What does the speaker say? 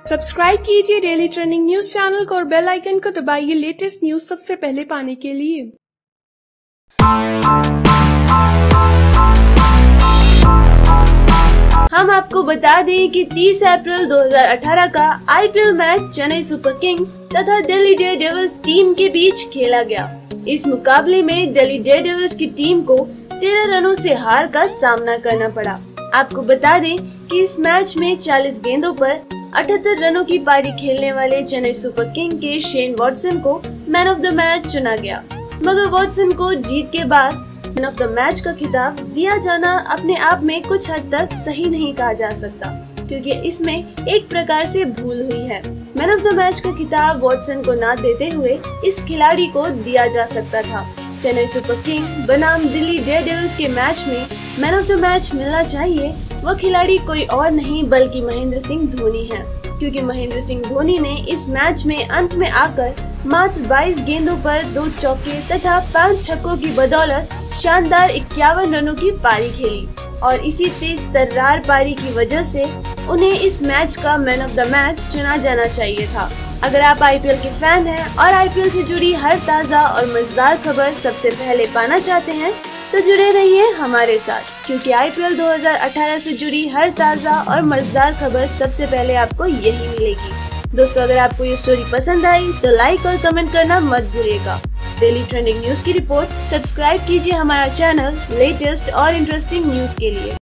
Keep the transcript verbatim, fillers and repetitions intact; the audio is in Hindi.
सब्सक्राइब कीजिए डेली ट्रेंडिंग न्यूज चैनल को और बेल आइकन को दबाइए लेटेस्ट न्यूज सबसे पहले पाने के लिए। हम आपको बता दें कि तीस अप्रैल दो हज़ार अठारह का IPL match Chennai Super Kings तथा दिल्ली डेयरडेविल्स टीम के बीच खेला गया। इस मुकाबले में दिल्ली डेयरडेविल्स की टीम को तेरह रनों से हार का सामना करना पड़ा। आपको बता दें कि इस मैच में चालीस गेंदों पर अठहत्तर रनों की पारी खेलने वाले चेन्नई सुपर किंग के शेन वॉटसन को मैन ऑफ द मैच चुना गया, मगर वॉटसन को जीत के बाद मैन ऑफ द मैच का खिताब दिया जाना अपने आप में कुछ हद तक सही नहीं कहा जा सकता, क्योंकि इसमें एक प्रकार से भूल हुई है। मैन ऑफ द मैच का खिताब वॉटसन को न देते हुए इस खिलाड़ी को दिया जा सकता था। चेन्नई सुपर किंग बनाम दिल्ली डेयरडेविल्स के मैच में मैन ऑफ द मैच मिलना चाहिए वह खिलाड़ी कोई और नहीं बल्कि महेंद्र सिंह धोनी है, क्योंकि महेंद्र सिंह धोनी ने इस मैच में अंत में आकर मात्र बाईस गेंदों पर दो चौके तथा पांच छक्कों की बदौलत शानदार इक्यावन रनों की पारी खेली और इसी तेज तर्रार पारी की वजह से उन्हें इस मैच का मैन ऑफ द मैच चुना जाना चाहिए था। अगर आप आईपीएल के फैन हैं और आईपीएल से जुड़ी हर ताज़ा और मजेदार खबर सबसे पहले पाना चाहते हैं तो जुड़े रहिए हमारे साथ, क्योंकि आईपीएल दो हज़ार अठारह से जुड़ी हर ताज़ा और मजेदार खबर सबसे पहले आपको यही मिलेगी। दोस्तों, अगर आपको ये स्टोरी पसंद आई तो लाइक और कमेंट करना मत भूलिएगा। डेली ट्रेंडिंग न्यूज की रिपोर्ट सब्सक्राइब कीजिए हमारा चैनल लेटेस्ट और इंटरेस्टिंग न्यूज के लिए।